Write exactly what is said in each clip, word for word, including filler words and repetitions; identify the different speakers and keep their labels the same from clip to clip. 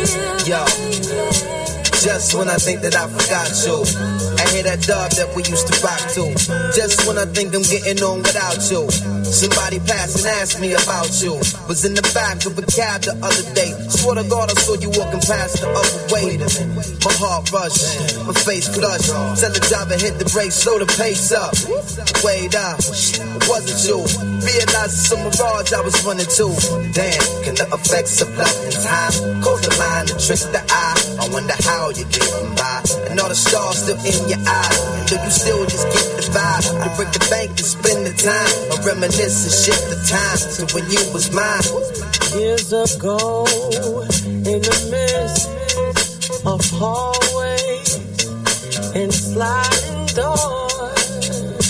Speaker 1: Yo, just when I think that I forgot you, I hear that dub that we used to rock to. Just when I think I'm getting on without you, somebody passed and asked me about you. Was in the back of a cab the other day. Swear to God I saw you walking past the other way. My heart rushed, my face flushed. Tell the driver hit the brakes, slow the pace up. Wait up, it wasn't you. Realized it's a mirage I was running to. Damn, can the effects of love and time cause the mind to trick the eye? I wonder how you're getting by, and all the stars still in your eyes. And do you still just get the vibe to break the bank and spend the time, or reminisce and shift the time to when you was mine?
Speaker 2: Years ago, in the midst of hallways and sliding doors,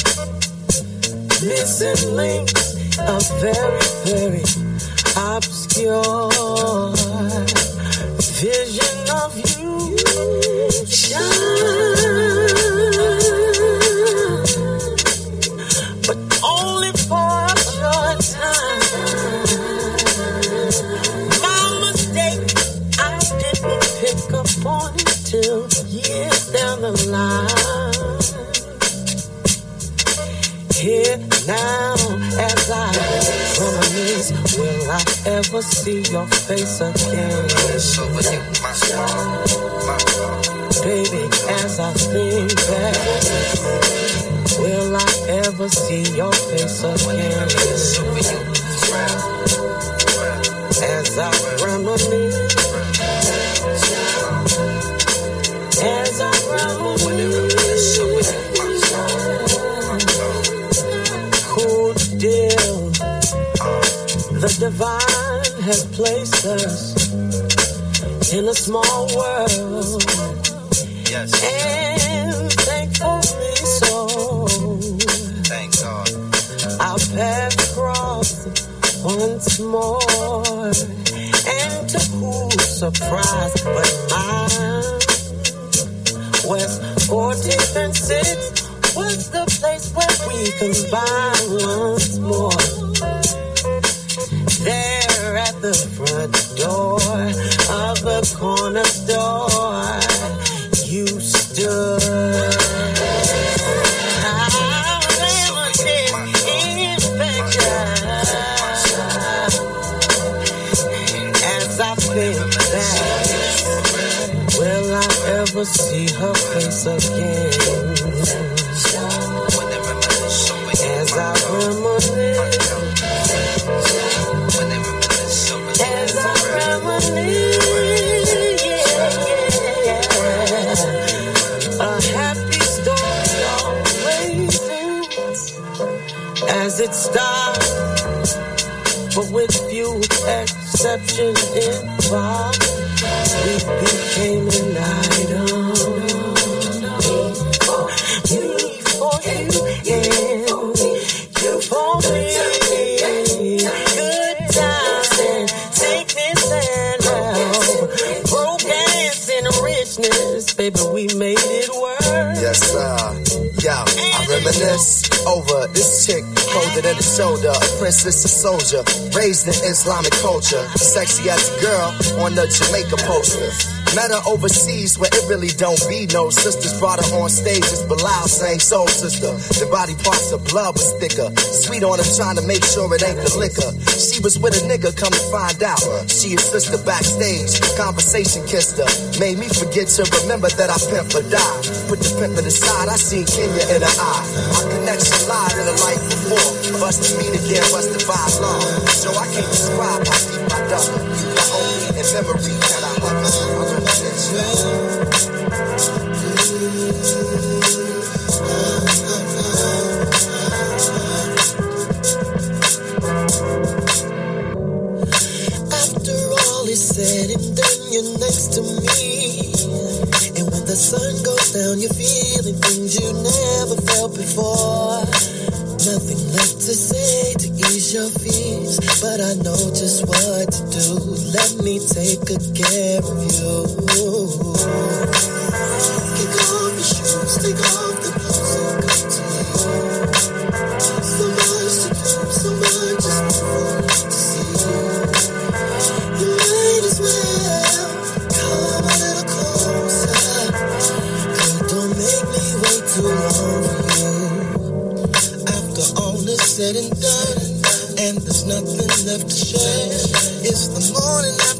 Speaker 2: missing links, a very, very obscure vision of you shine, but only for a short time. My mistake, I didn't pick up on it till years down the line. Here now, as I reminisce, will I ever see your face again? Baby, as I think back, will I ever see your face again? As I reminisce, as I reminisce, cool deal. The divine has placed us in a small world.
Speaker 1: Yes.
Speaker 2: And thankfully so.
Speaker 1: Thank God.
Speaker 2: Our paths crossed once more. And to whose surprise but mine, West fourteenth and sixth was the place where we combined once more. There at the front door of the corner store, you stood. I'll never take infection as I think back. Will I ever see her face again? As I reminisce, as I reminisce, yeah, yeah. A happy story always ends as it starts, but with few exceptions involved, we became an item. Me for you, and you for me. Good times and sickness and health, romance and richness, baby, we made it work.
Speaker 1: Yes, sir. Yo, I reminisce over this chick, colder than the shoulder, a princess, a soldier, raised in Islamic culture, sexy as a girl on the Jamaica poster. Met her overseas where it really don't be no sisters. Brought her on stage as Bilal sang Soul Sister. The body parts of blood was thicker. Sweet on her trying to make sure it ain't the liquor. She was with a nigga, come to find out. She his sister backstage. Conversation kissed her. Made me forget to remember that I pimp or die. Put the pimp aside, I seen Kenya in her eye. Our connection lied in the life before. For us to meet again, was the vibe long. So I can't describe how deep I dug. You are only in memory that I hug her.
Speaker 2: After all is said and done, you're next to me. And when the sun goes down, you're feeling things you never felt before. Nothing left to say to ease your fears, but I know just what to do. Let me take good care of you. Kick off your shoes, take off the clothes and come to you. So much to do, so much is for me to see. You might as well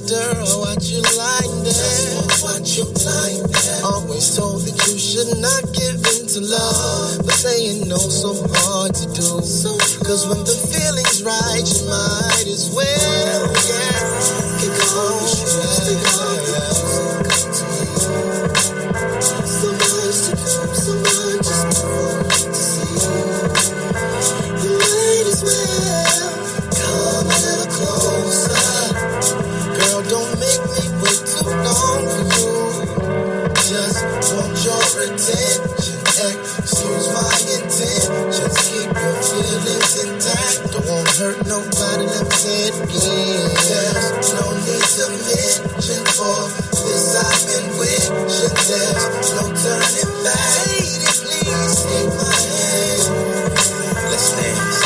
Speaker 2: wonder why you lying there. Why you lying there? Always told that you should not give in to love, but saying no so hard to do. Cause when the feeling's right, you might as well, yeah. Kick on the shoes, take off the boots. So much to do, so much just for to see. You might as well come a little closer. Girl, don't make me wait too long for you. Just want your attention. Excuse my intentions. Keep your feelings intact. Don't want to hurt nobody. Let me say it again. There's no need to mention for this I've been wishing. There's no turning back. Lady, please take my hand. Let's dance.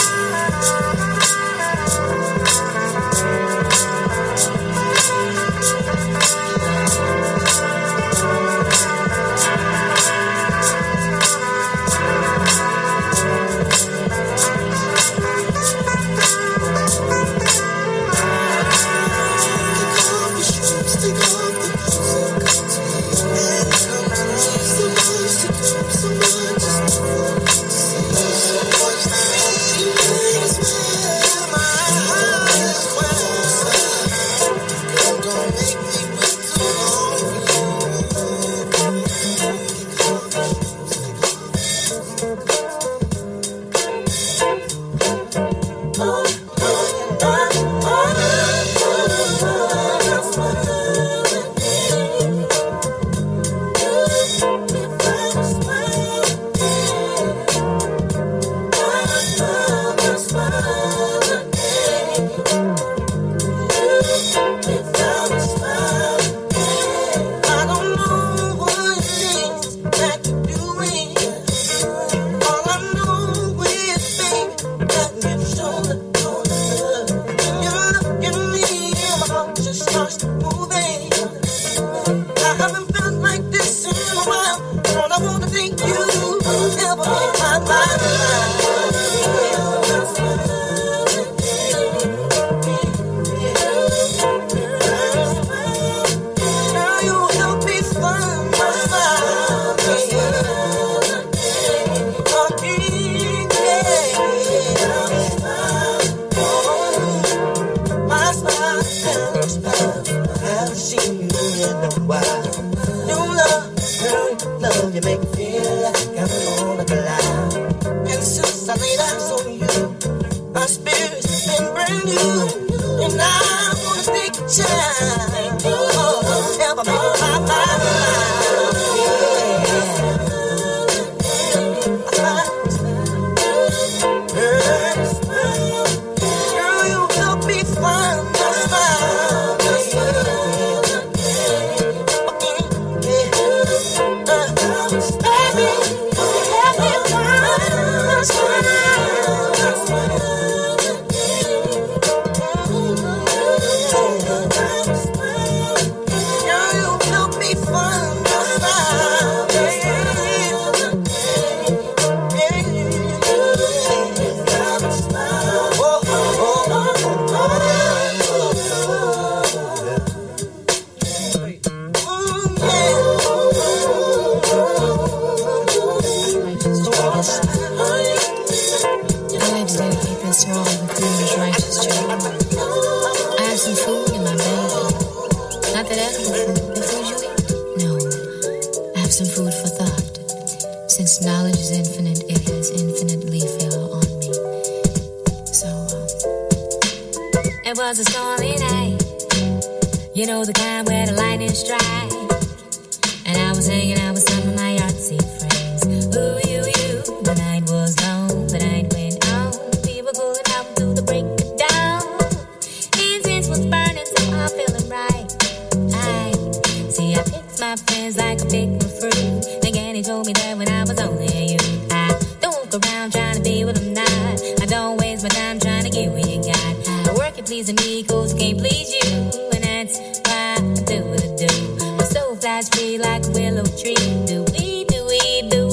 Speaker 3: Pleasing me, cause I can't please you, and that's why I do what I do. My soul flies free like a willow tree. Do we, do we, do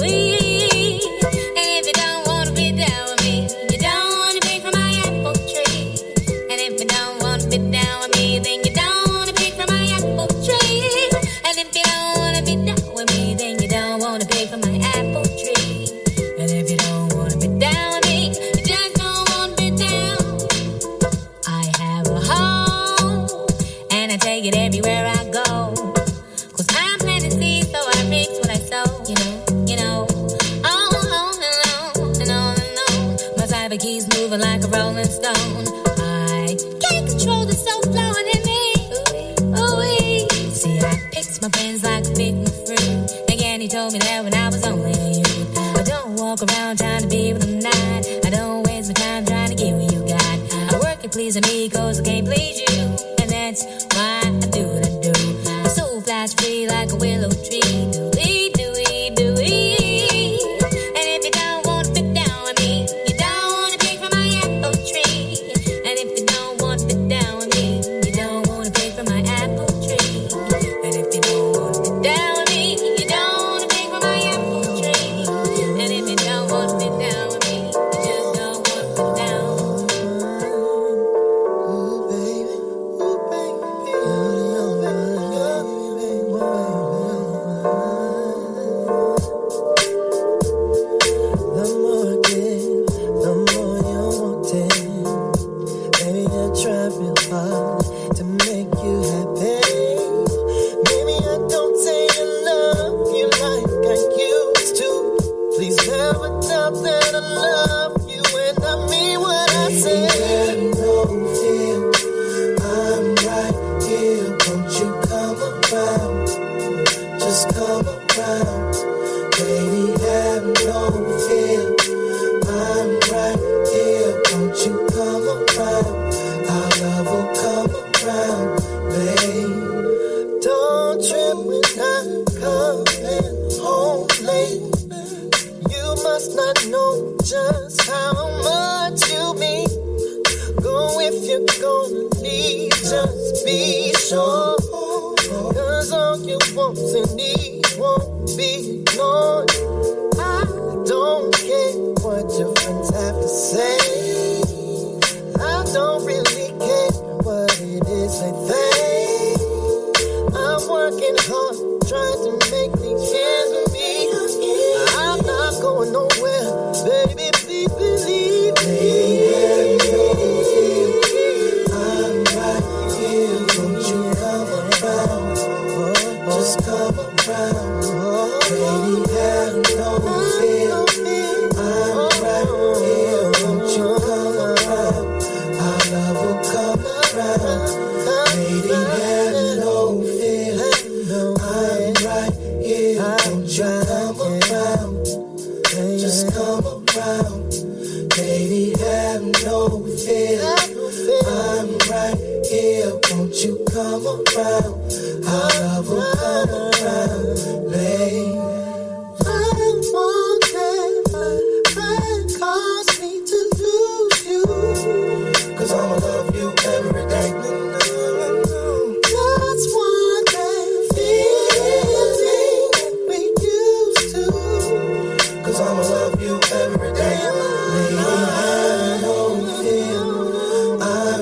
Speaker 3: we? And if you don't wanna be down with me, you don't wanna be from my apple tree. And if you don't wanna be down with me, then you don't wanna be anywhere I go. Cause I'm planting seeds, so I reap what I sow. You know, you know. On and on and on and on. My cyber keys moving like a rolling stone. I can't control the soul flowing in me. Ooh-wee. See, I picked my friends like I picked my fruit. Again, he told me that when I was only a youth. I don't walk around trying to be with them night. I don't waste my time trying to get what you got. I work at pleasing me cause I can't please you. And that's why I do what I do. My soul flies free like a willow tree. Do we, do we, do we? And if you don't want to fit down with me, you don't want to pick from my apple tree. And if you don't want to fit down with me, you don't want to pick from my apple tree. And if you don't want to fit down with me, you don't want to pick from my apple tree. And if you don't want to fit down with me, you just don't want to fit down.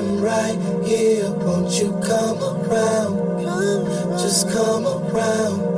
Speaker 2: Won't you come around? Just come around.